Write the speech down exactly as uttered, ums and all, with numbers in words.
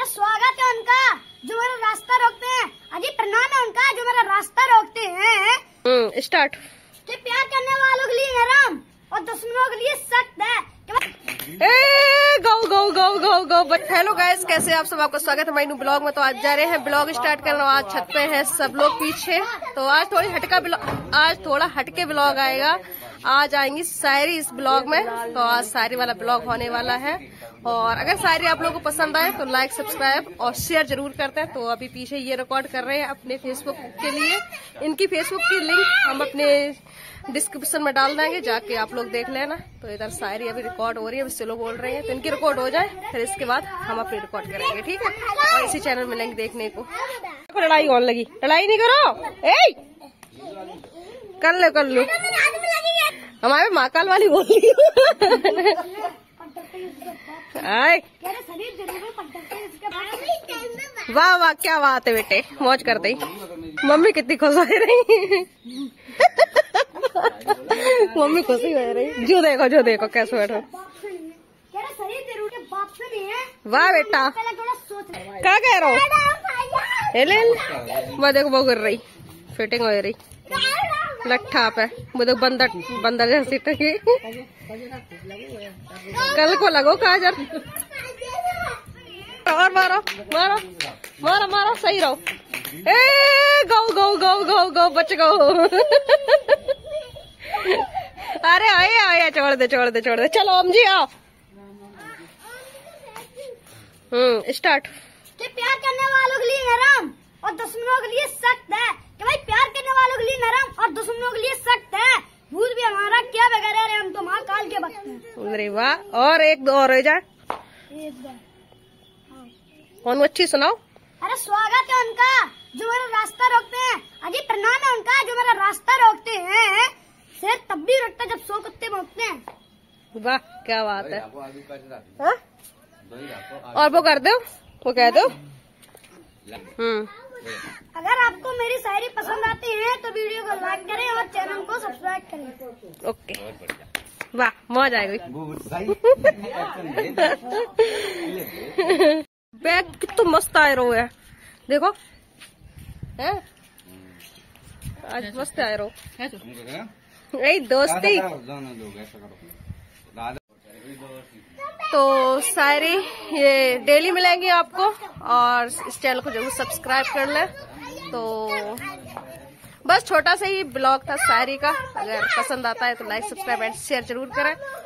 स्वागत है उनका जो मेरा रास्ता रोकते हैं। अजी प्रणाम है उनका जो मेरा रास्ता रोकते हैं। Hmm start. कि प्यार करने वालों के लिए नरम और दुश्मनों के लिए सख्त है। ए गो गो गो गो गो। हेलो गाइस, कैसे आप सब? आपका स्वागत है हमारे ब्लॉग में। तो आज जा रहे हैं ब्लॉग स्टार्ट करना। आज छत पे है सब लोग पीछे। तो आज थोड़ी हटका ब्लॉग आज थोड़ा हटके ब्लॉग आएगा। आज आएंगी शायरी इस ब्लॉग में। तो आज शायरी वाला ब्लॉग होने वाला है। और अगर शायरी आप लोगों को पसंद आए तो लाइक सब्सक्राइब और शेयर जरूर करते हैं। तो अभी पीछे ये रिकॉर्ड कर रहे हैं अपने फेसबुक के लिए। इनकी फेसबुक की लिंक हम अपने डिस्क्रिप्शन में डाल देंगे, जाके आप लोग देख लेना। तो इधर शायरी अभी रिकॉर्ड हो रही है, अभी स्लो बोल रहे हैं। तो इनकी रिकॉर्ड हो जाए फिर इसके बाद हम अपनी रिकॉर्ड करेंगे, ठीक है? और इसी चैनल में लिंक देखने को। लड़ाई कौन लगी? लड़ाई नहीं करो। ए कर लो कर लो। हमारे महाकाल वाली बोल रही आए। वाह वाह, क्या बात है बेटे, मौज कर दी। मम्मी कितनी खुश हो रही मम्मी खुशी हो रही। जो देखो जो देखो कैसे बैठो। वाह बेटा, क्या कह रहा हूँ? ले वो देखो वो गिर रही, फिटिंग हो रही लट्ठा पे। वो देखो बंदर बंदर जैसी टंगी। कल को लगो काजर। और मारो मारो मारो मारो, सही रहो। ए गो गो गो गो गो बच गो। अरे आए आए, छोड़ दे छोड़ दे छोड़ दे। चलो हम जी आओ। Hmm start. कि प्यार करने वालों के लिए नरम और दुश्मनों के लिए सख्त है। कि भाई प्यार करने वालों के लिए नरम और दुश्मनों के लिए सख्त है। भूत भी हमारा क्या बगैर है, हम तो महाकाल के भक्त हैं। अरे वाह, और एक दो और हो जाए। कौन अच्छी सुनाओ। अरे स्वागत है उनका जो मेरा रास्ता रोकते हैं। अजी प्रणाम है उनका जो मेरा रास्ता रोकते हैं। शेर तब भी रोकता जब सौ कुत्ते भौंकते हैं। वाह क्या बात है। हा? और वो कर दो, वो कह दो। हम्म अगर आपको मेरी शायरी पसंद आती है तो वीडियो को लाइक करें और चैनल को सब्सक्राइब करें। ओके, वाह मौज आएगी। बैग कितना मस्त आए रहो है, देखो है आज मस्त आए रहो। यही दोस्ती। तो शायरी ये डेली मिलेंगी आपको, और इस चैनल को जरूर सब्सक्राइब कर लें। तो बस छोटा सा ही ब्लॉग था शायरी का। अगर पसंद आता है तो लाइक सब्सक्राइब एंड शेयर जरूर करें।